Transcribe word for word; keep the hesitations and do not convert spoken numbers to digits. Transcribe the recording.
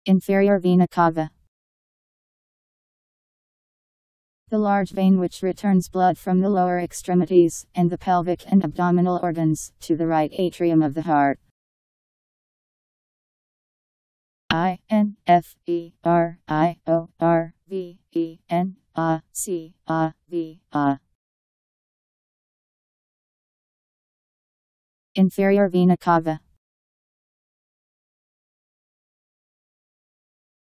Inferior vena cava. The large vein which returns blood from the lower extremities, and the pelvic and abdominal organs, to the right atrium of the heart. I N F E R I O R V E N A C A V A. Inferior vena cava.